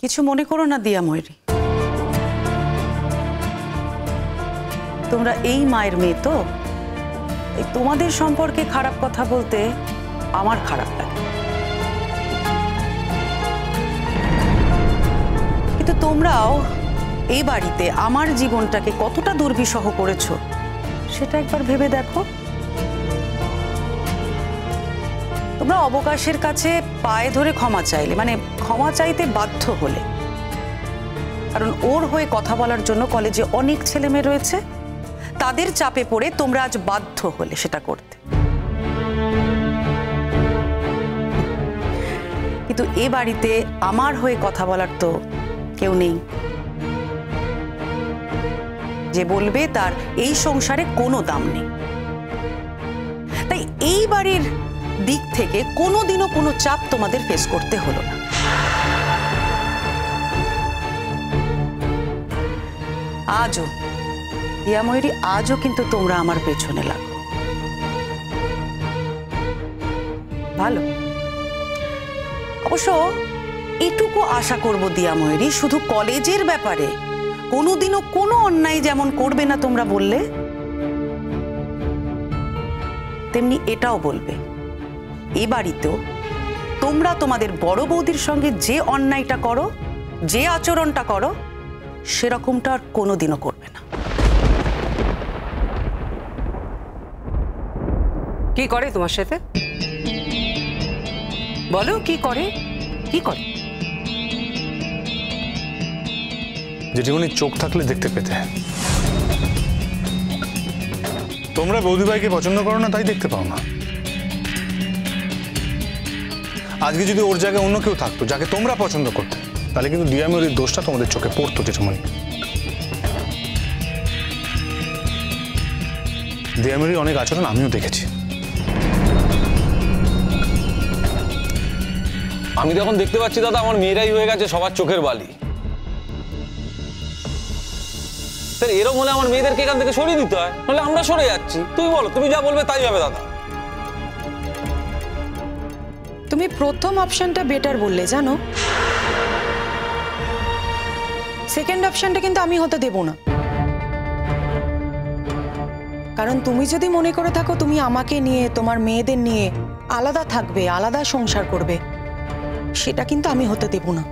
কিছু মনে করো না দিয়া ময়ূরী, তোমরা এই মায়ের মেয়ে তো, এই তোমাদের সম্পর্কে খারাপ কথা বলতে আমার খারাপ লাগে। কিন্তু তোমরাও এই বাড়িতে আমার জীবনটাকে কতটা দুর্বিষহ করেছো সেটা একবার ভেবে দেখো। তোমরা অবকাশের কাছে পায়ে ধরে ক্ষমা চাইলে, মানে ক্ষমা চাইতে বাধ্য হলে, কারণ ওর হয়ে কথা বলার জন্য কলেজে অনেক ছেলে মেয়ে রয়েছে, তাদের চাপে পড়ে তোমরা আজ বাধ্য হলে সেটা করতে। কিন্তু এ বাড়িতে আমার হয়ে কথা বলার তো কেউ নেই, যে বলবে তার এই সংসারে কোনো দাম নেই। তাই এই বাড়ির দিক থেকে কোনোদিনও কোনো চাপ তোমাদের ফেস করতে হলো না। আজও দিয়া ময়ূরী, আজও কিন্তু তোমরা আমার পেছনে লাগো। ভালো, অবশ্য এটুকু আশা করব দিয়া ময়ূরী, শুধু কলেজের ব্যাপারে কোনোদিনও কোনো অন্যায় যেমন করবে না তোমরা বললে, তেমনি এটাও বলবে এ বাড়িতেও তোমরা তোমাদের বড় বৌদির সঙ্গে যে অন্যায়টা করো, যে আচরণটা করো, সেরকমটা আর কোনোদিনও করবে না। কি করে তোমার সাথে বলো? কি করে? কি করে? যেটুকুনি চোখ থাকলে দেখতে পেতে। তোমরা বৌদিভাইকে পছন্দ করো না তাই দেখতে পাও না। আজকে যদি ওর জায়গায় অন্য কেউ থাকতো যাকে তোমরা পছন্দ করতে, তাহলে কিন্তু দিয়া ময়ূরীর দোষটা তোমাদের চোখে পড়তো জেঠুমনি। দিয়া ময়ূরীর অনেক আচরণ আমিও দেখেছি। আমি তো এখন দেখতে পাচ্ছি দাদা, আমার মেয়েরাই হয়ে গেছে সবার চোখের বালি। এরকম হলে আমার মেয়েদেরকে এখান থেকে সরিয়ে দিতে হয়, নাহলে আমরা সরে যাচ্ছি। তুমি বলো, তুমি যা বলবে তাই হবে দাদা। তুমি প্রথম অপশনটা বেটার বললে, জানো, সেকেন্ড অপশনটা কিন্তু আমি হতে দেব না। কারণ তুমি যদি মনে করে থাকো তুমি আমাকে নিয়ে, তোমার মেয়েদের নিয়ে আলাদা থাকবে, আলাদা সংসার করবে, সেটা কিন্তু আমি হতে দেব না।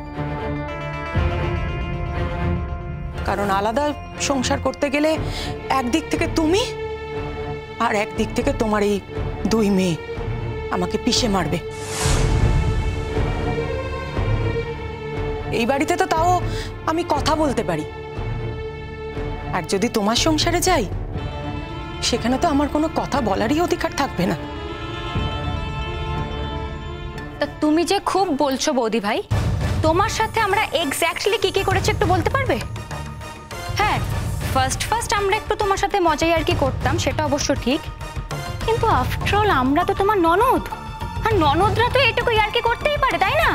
কারণ আলাদা সংসার করতে গেলে একদিক থেকে তুমি আর একদিক থেকে তোমার এই দুই মেয়ে আমাকে পিষে মারবে। এই বাড়িতে তো তাও আমি কথা বলতে পারি, আর যদি তোমার সংসারে যাই সেখানে তো আমার কোনো কথা বলারই অধিকার থাকবে না। তা তুমি যে খুব বলছো বৌদি ভাই, তোমার সাথে আমরা এক্স্যাক্টলি কি কি করেছি একটু বলতে পারবে? হ্যাঁ, ফার্স্ট আমরা একটু তোমার সাথে মজাই আর কি করতাম, সেটা অবশ্য ঠিক, কিন্তু আফটার অল আমরা তো তোমার ননদ, আর ননদরা তো এটুকু আর কি করতেই পারে, তাই না?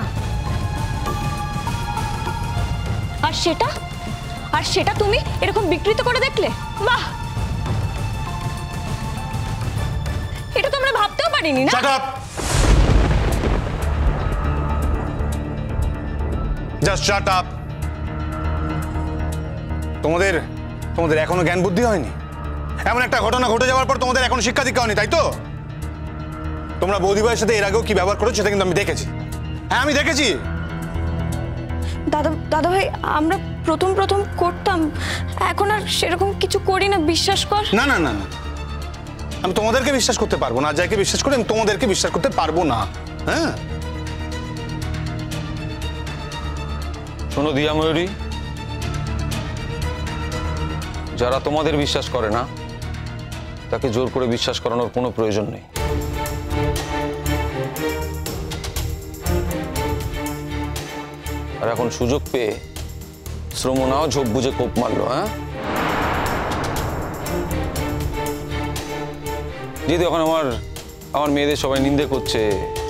আর সেটা তুমি এরকম বিকৃত করে দেখলে, বাহ, এটা তো আমরা ভাবতেও পারিনি না। Shut up, just shut up. তোমাদের এখনো জ্ঞান বুদ্ধি হয়নি? এমন একটা ঘটনা ঘটে যাওয়ার পর তোমাদের এখনো শিক্ষা দীক্ষা হয়নি, তাই তো? তোমরা বৌদিভাইয়ের সাথে এর আগেও কি ব্যবহার করেছো সেটা কিন্তু আমি দেখেছি। হ্যাঁ, আমি দেখেছি। দাদা ভাই, আমরা প্রথম করতাম, এখন আর সেরকম কিছু করি না, বিশ্বাস কর। না না না না, আমি তোমাদেরকে বিশ্বাস করতে পারবো না। যাকে বিশ্বাস করি আমি তোমাদেরকে বিশ্বাস করতে পারবো না। হ্যাঁ, শোনো দিয়া ময়ূরী, যারা তোমাদের বিশ্বাস করে না তাকে জোর করে বিশ্বাস করানোর কোনো প্রয়োজন নেই। আর এখন সুযোগ পেয়ে শ্রমনাও ঝোপ বুঝে কোপ মারলো। হ্যাঁ, যেহেতু এখন আমার মেয়েদের সবাই নিন্দে করছে,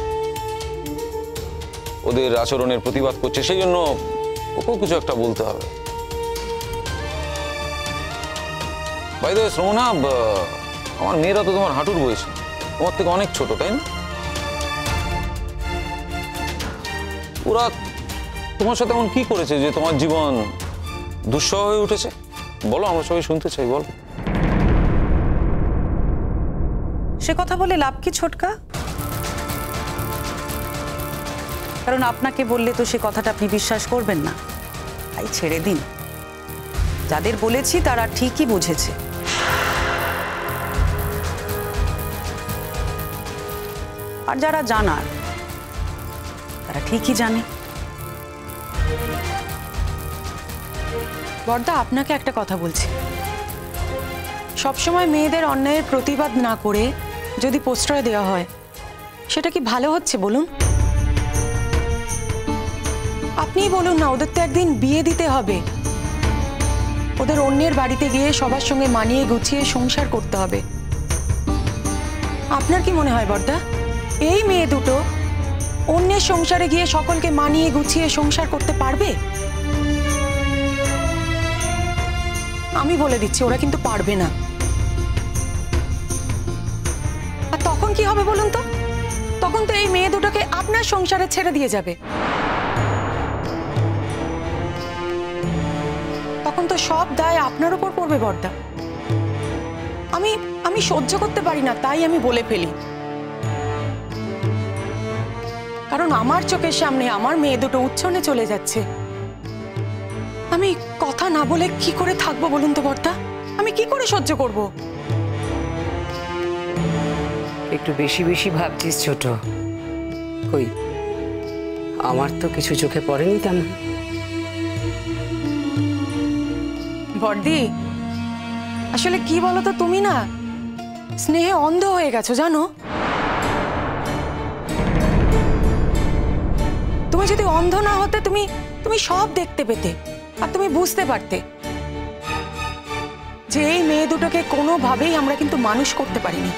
ওদের আচরণের প্রতিবাদ করছে, সেই জন্য ওকেও কিছু একটা বলতে হবে। বাই দ্য ওয়ে শ্রমনা, আমার মেয়েরা তো তোমার হাঁটুর বয়সী, তোমার থেকে অনেক ছোট, তাই না? ওরা তোমার সাথে এমন কি করেছে যে তোমার জীবন দুঃসহ হয়ে উঠেছে? বলো, আমরা সবাই শুনতে চাই, বলো। সে কথা বলে লাভ কি ছোটকা? কারণ আপনাকে বললে তো সে কথাটা আপনি বিশ্বাস করবেন না, তাই ছেড়ে দিন। যাদের বলেছি তারা ঠিকই বুঝেছে। আর যারা জানার তারা ঠিকই জানে। বড়দা, আপনাকে একটা কথা বলছি, সবসময় মেয়েদের অন্যায়ের প্রতিবাদ না করে যদি প্রশ্রয় দেওয়া হয়, সেটা কি ভালো হচ্ছে বলুন? আপনিই বলুন না, ওদের তো একদিন বিয়ে দিতে হবে, ওদের অন্যের বাড়িতে গিয়ে সবার সঙ্গে মানিয়ে গুছিয়ে সংসার করতে হবে। আপনার কি মনে হয় বড়দা, এই মেয়ে দুটো অন্যের সংসারে গিয়ে সকলকে মানিয়ে গুছিয়ে সংসার করতে পারবে? আমি বলে দিচ্ছি, ওরা কিন্তু পারবে না। আর তখন কি হবে বলুন তো? তখন তো এই মেয়ে দুটোকে আপনার সংসারে ছেড়ে দিয়ে যাবে। তখন তো সব দায় আপনার উপর পড়বে বড়দা। আমি সহ্য করতে পারি না, তাই আমি বলে ফেলি। কারণ আমার চোখের সামনে আমার মেয়ে দুটো উচ্ছনে চলে যাচ্ছে। আমি কথা না বলে কি করে থাকবো বলুন তো বড়দা? আমি কি করে সহ্য করব? একটু বেশি বেশি ভাবছিস ছোট। কই, আমার তো কিছু চোখে পড়েনি তেমন। বড়দি, আসলে কি বলতো, তুমি না স্নেহে অন্ধ হয়ে গেছো জানো। তুমি যদি অন্ধ না হতে তুমি সব দেখতে পেতে, আর তুমি বুঝতে পারতে যে এই মেয়ে দুটোকে কোনোভাবেই আমরা কিন্তু মানুষ করতে পারিনি।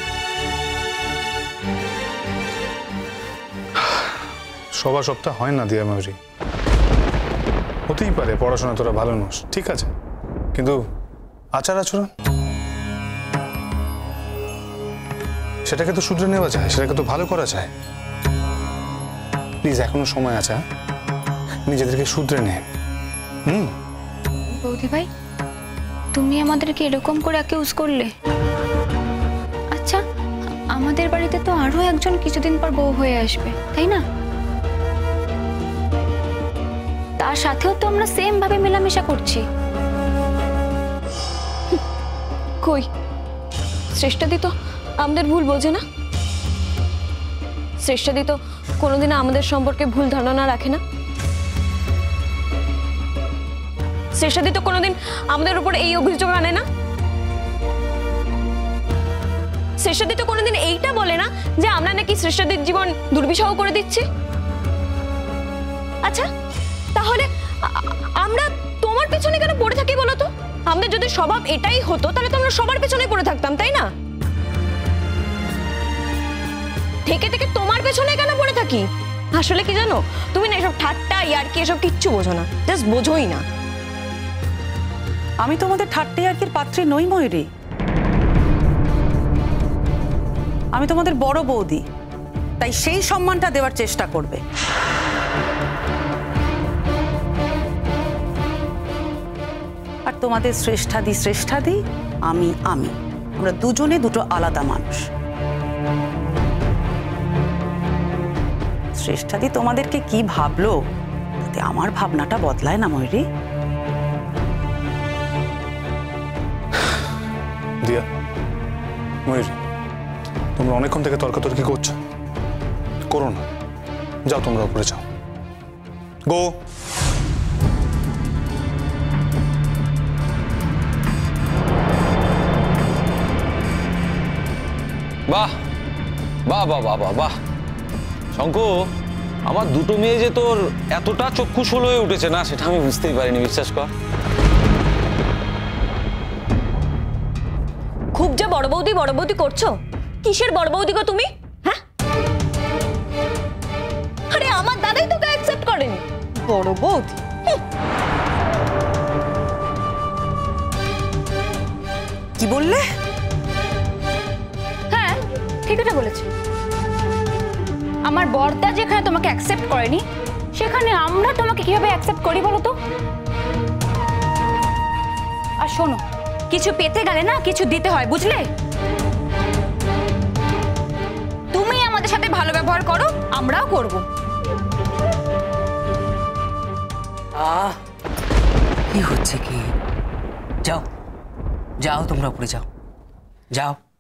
সবার সবটা হয় না দিয়া ময়ূরী, হতেই পারে পড়াশোনা তোরা ভালো নোস, ঠিক আছে, কিন্তু আচার আচরণ সেটাকে তো শুধরে নেওয়া যায়, সেটাকে তো ভালো করা যায়। প্লিজ, এখনো সময় আছে, নিজেদেরকে শুধরে নে। বৌদি ভাই, তুমি আমাদেরকে এরকম করে অ্যাকিউজ করলে? আচ্ছা, আমাদের বাড়িতে তো আরো একজন কিছুদিন পর বউ হয়ে আসবে, তাই না? তার সাথেও তো আমরা সেম ভাবে মেলামেশা করছি। কই, শ্রেষ্ঠাদি তো আমাদের ভুল বোঝে না। শ্রেষ্ঠাদি তো কোনোদিন আমাদের সম্পর্কে ভুল ধারণা রাখে না। শ্রেষ্ঠাদি তো কোনোদিন আমাদের উপর এই অভিযোগ আনে না। শ্রেষ্ঠাদি তো কোনোদিন এইটা বলে না যে আমরা নাকি শ্রেষ্ঠাদির জীবন দুর্বিষহ করে দিচ্ছি। আচ্ছা, তাহলে আমরা তোমার পেছনে কেন পড়ে থাকি বলো তো? আমাদের যদি স্বভাব এটাই হতো তাহলে তো আমরা সবার পেছনে পড়ে থাকতাম, তাই না? থেকে থেকে তোমার পেছনে কেন পড়ে থাকি? আসলে কি জানো, তুমি না এসব ঠাট্টা ইয়ার্কি এসব কিচ্ছু বোঝো না, জাস্ট বোঝোই না। আমি তোমাদের ঠাট্টা ইয়ার্কির পাত্রী নই ময়ূরী, আমি তোমাদের বড় বৌদি, তাই সেই সম্মানটা দেওয়ার চেষ্টা করবে। আর তোমাদের শ্রেষ্ঠাদি আমি আমরা দুজনে দুটো আলাদা মানুষ। শ্রেষ্ঠাদি তোমাদেরকে কি ভাবলো তাতে আমার ভাবনাটা বদলায় না ময়ূরী। দিয়া, ময়ূরী, তোমরা অনেকক্ষণ থেকে তর্কাতর্কি করছো, করো না, যাও তোমরা উপরে যাও, গো। বাহ বাহ বাহ বাহ বাহ বাহ, শঙ্কু, আমার দুটো মেয়ে যে তোর এতটা চক্ষুশূল হয়ে উঠেছে না, সেটা আমি বুঝতেই পারিনি, বিশ্বাস কর। খুব যে বড় বৌদি করছো, কিসের বড় বৌদি গো তুমি? হ্যাঁ, আরে আমার দাদাই তোকে অ্যাকসেপ্ট করেনি, বড় বৌদি। কি বললে? হ্যাঁ, ঠিক এটা বলেছে। আমার বড়দা যেখানে তোমাকে অ্যাকসেপ্ট করেনি সেখানে আমরা তোমাকে কিভাবে অ্যাকসেপ্ট করি বলো তো? আর শোনো, কিছু পেতে গেলে না কিছু দিতে হয়, বুঝলে? তুমি আমাদের সাথে ভালো ব্যবহার করো, আমরাও করব। কি হচ্ছে কি? যাও যাও, তোমরা উপরে যাও, যাও।